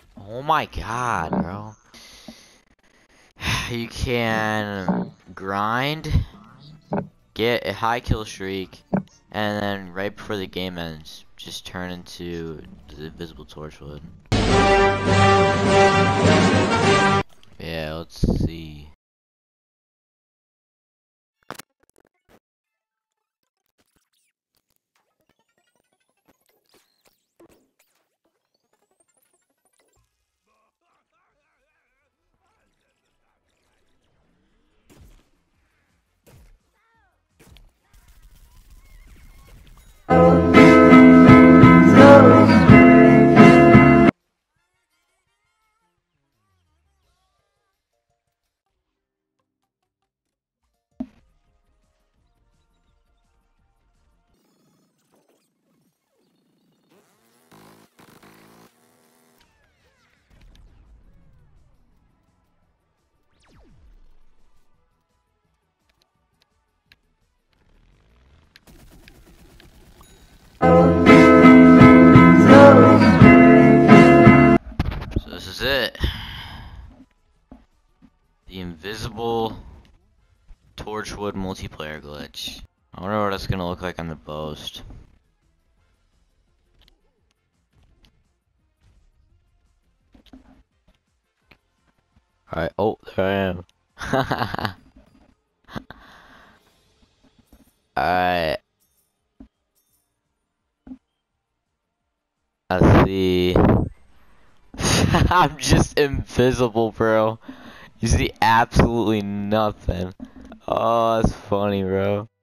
Oh my god, bro. You can grind, get a high kill streak, and then right before the game ends, just turn into the invisible Torchwood. Yeah, let's see. So this is it. The invisible Torchwood multiplayer glitch. I wonder what it's gonna look like on the Boast. Alright, oh, there I am. Alright. Let's see. I'm just invisible, bro. You see absolutely nothing. Oh, that's funny, bro.